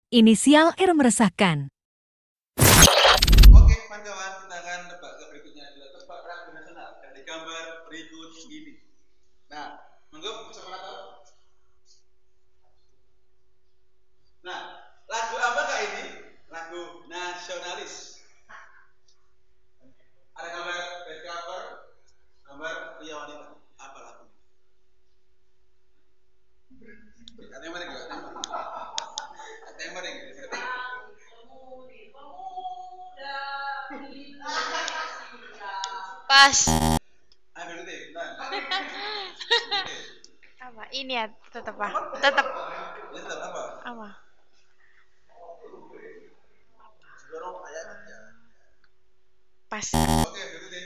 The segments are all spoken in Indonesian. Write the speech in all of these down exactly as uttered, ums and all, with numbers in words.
Inisial R meresahkan. Oke, kawan-kawan, kita akan tebak ke berikutnya adalah tebak lagu nasional dari gambar berikut ini. Nah, monggo siapa tahu? Nah, lagu apakah ini? Lagu nasionalis. Ada gambar back cover, gambar pria wanita. Apa lagu? Ada yang mana juga? Ada yang mana juga? Pas. Ada deh. Apa? Ini ya tetap apa? Tetap. Tetap apa? Apa? Pas. Oke, gitu deh.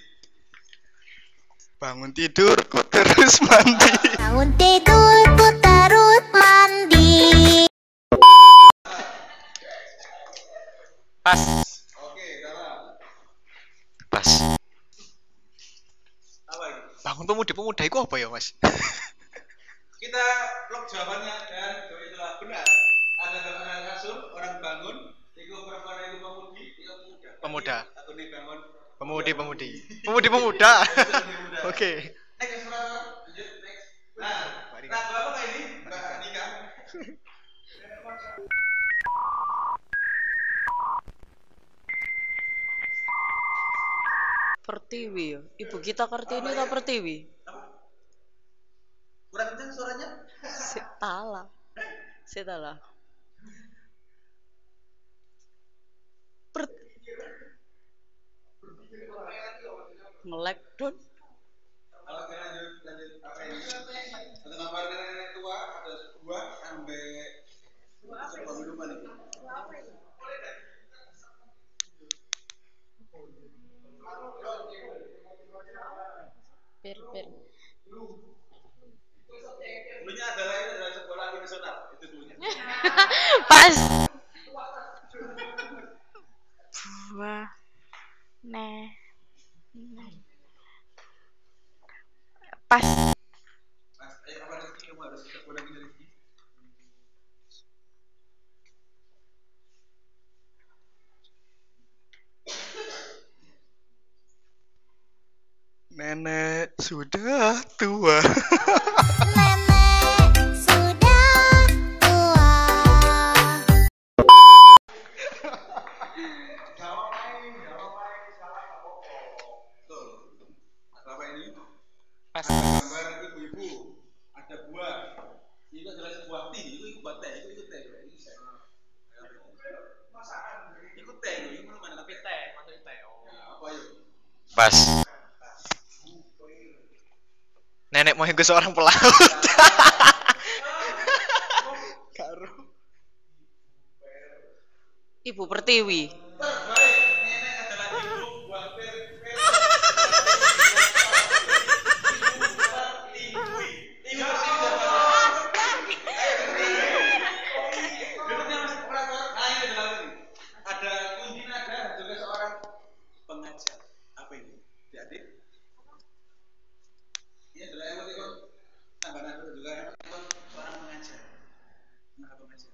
Bangun tidurku terus mandi. Bangun tidurku terus mandi. Pas. Oke, salah. Pas. Apa ini? Bangun pemuda-pemuda itu apa ya, Mas? Kita blok jawabannya dan jawabannya adalah benar. Ada gambaran kasur, orang bangun, itu perempuan itu pemudi, itu pemuda. Pemuda. Aku nih bangun. Pemudi-pemudi. Pemudi-pemuda. Oke. Next, lanjut, next. Nah, lagu apa ini? Mbak Nika. Pertiwi ya. Ibu kita Kartini atau Pertiwi? Apa? Kurang kencang suaranya? Setala. Setala. Per Ngelek don. Oke, lanjut, lanjut. Apa ini? Ada gambar nenek tua, ada dua sampai sebuah minuman ini. Per per. Dulunya adalah ini adalah sebuah lagu nasional, itu dulunya. Pas. Buah. Nah. Pas. Mas, ayo apa Rizky? Kamu harus kita ulang ini Rizky. Nenek sudah tua. Nenek sudah tua. Betul. Ada apa ini? Pas. Ada gambar ibu-ibu, ada buah. Itu adalah sebuah teh. Itu ikut teh. Itu ikut teh. Ikut teh. Itu minuman tapi teh. Maksudnya teh. Apa yuk? Pas. Nenek moyangku seorang pelaut. Karo. Ibu Pertiwi. Terbaik. Nenek adalah ibu buah per. Ada kunci nada dan juga seorang pengajar. Apa ini? Adik? Ini adalah emotikon tambah nada dan juga emotikon seorang pengajar. Nah, pengajar.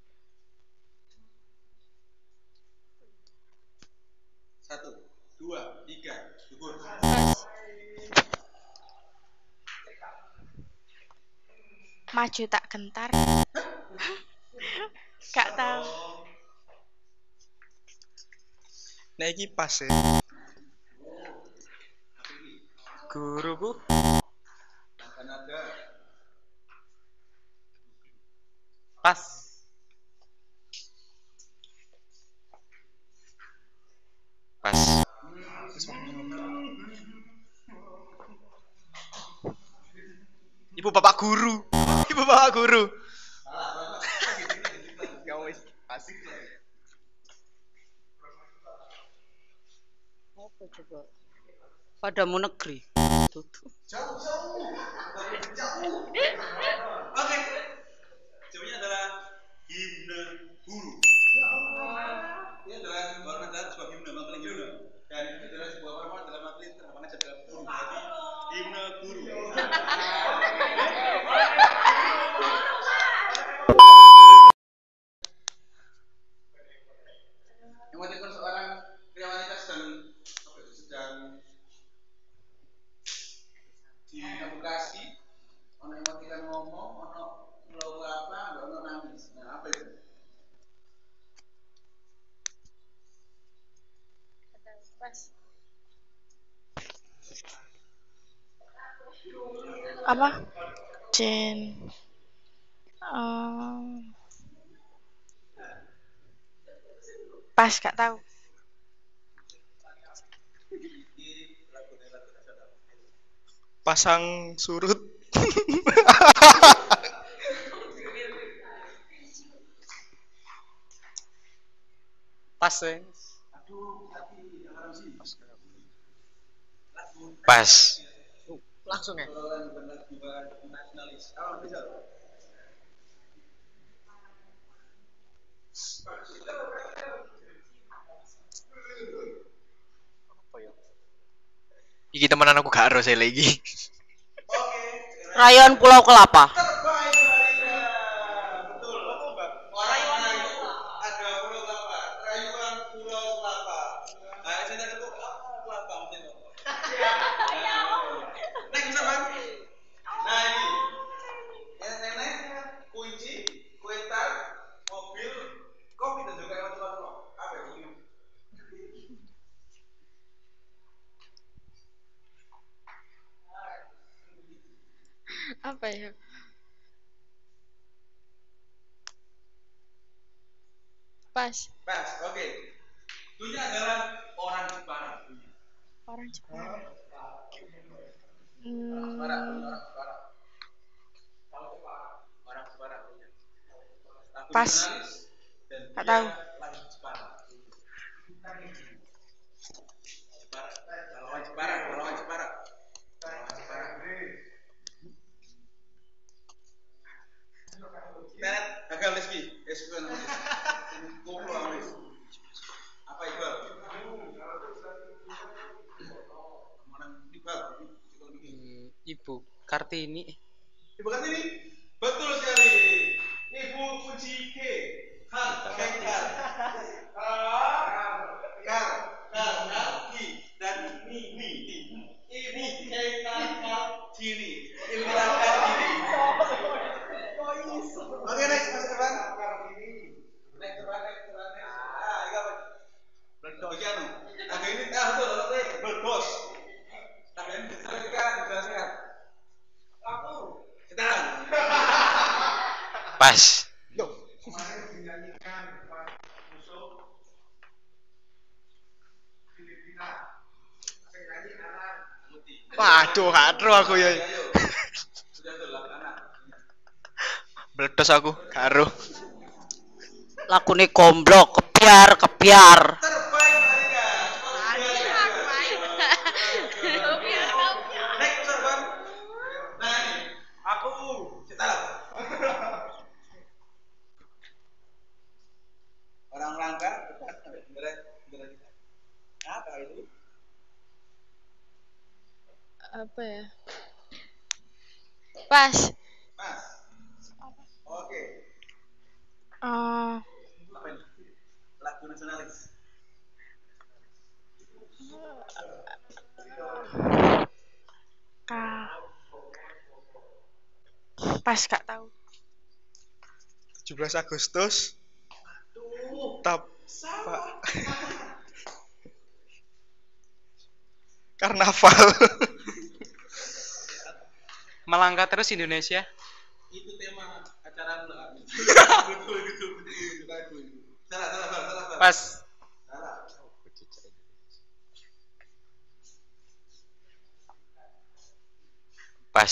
Satu, dua, tiga, gugur. Maju tak gentar. Gak tahu. Nek iki pas ya. Guruku. Tambah nada. Pas. Pas. Ibu bapak guru. Ibu bapak guru. Ya wis, pas. Apa coba? Padamu negeri. Tutup. Jauh, jauh. Jauh. Oke. Jawabannya adalah himne guru. Ini adalah sebuah nada sebuah himne, makna himne. Dan ini adalah sebuah perempuan dalam arti terhadap mengajar dalam guru. Jadi himne guru. Emotikon seorang pria wanita sedang apa itu, sedang di edukasi. Ono emotikon ngomong, ono ngelaku apa, ono nangis. Nah, apa itu? Pas. Apa? Jen. Um, pas gak tahu. Pasang surut. Pas ya. Pas. Langsung ya. Iki temenan aku gak ero saya lagi. Rayuan Pulau Kelapa. Terbaik Marika. Betul. Orang ada Pulau Kelapa. Rayuan Pulau Kelapa. Nah, sini ada tuh ah, Kelapa mungkin. Next sama. Nah, ini. Yang nenek kunci, kue tart, mobil, kopi dan juga macam-macam. Apa itu? Apa ya? Pas. Pas, oke. Dunia adalah orang Jepara. Orang Jepang. Jepara, Hmm, orang Jepara. Orang Jepara. Lagu Pas. nasionalis dan Gak dia tahu. lagu Jepara. Jepara. Lawan Jepara, lawan Jepara. Lawan Jepara. Tet, gagal Rizky. Es bukan namanya. Kumpul Amis. Apa Iqbal? Kemarin Iqbal. Hmm, Ibu Kartini. Ibu Kartini? Betul sekali. Ibu kunci K. Kar, Kar. Kar, Kar, Kar, Ki dan Ni, Ni. Ibu K Kartini. Ibu Kartini. Oke, next Mas Evan. Next, Evan, next, Evan, next. Ah, ini apa? Berdos. Agak ini, ah betul, berdos. Agak ini dijelaskan, dijelaskan. Aku. Kita. Pas. Kemarin dinyanyikan pas musuh Filipina. Saya nyanyi anak putih. Waduh, gak ero aku ya. Sudah tuh lah anak. Meledos aku, gak ero. Lakune gomblok, kebiar, kebiar. Terbaik Marika. Next Serban. Nah ini aku kita orang langka berat berat apa itu? apa ya? Pas. Mas. Oke. Eh, Apa ini? Lagu nasionalis. ka. Pas gak tahu. tujuh belas Agustus. Tap. Pak. Karnaval. Melangkah terus Indonesia. Itu tema acara bulan. Betul betul betul lagu itu. Salah salah salah salah. salah. Pas. Salah. Pas.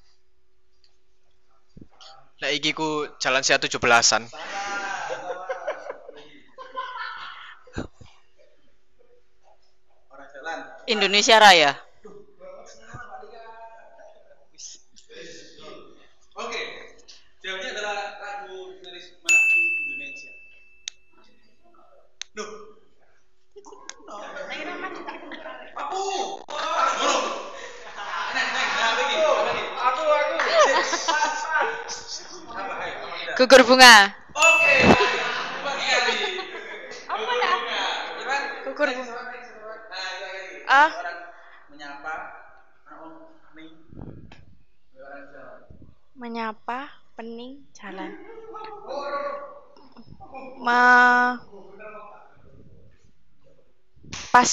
Nah iki ku jalan sia tujuh belasan. Orang jalan. Indonesia Raya. Oke. Jawabnya adalah lagu tulis Maju Indonesia. Loh. Aku. Burung. Neng, neng, nah, begini, begini. Aku, aku. Apa, ayo, apa tidak? Gugur bunga. Oke. Bagi kali. Apa ya? Menyapa, pening, jalan. Ma Pas.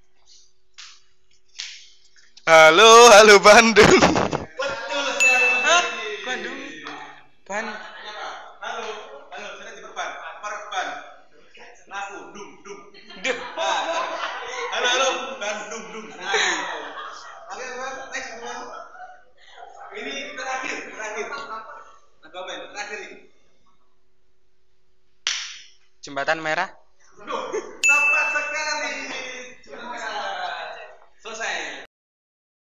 Halo, halo Bandung. Betul sekali. Hah? Bandung. Ban. Halo, halo, saya di perban. Perban. Laku, dum, dum. Duh. Ah, halo, halo, Bandung, dum. Nah. Oke, teman, next teman. Ini terakhir, terakhir. Nah, komen terakhir ini. Jembatan Merah.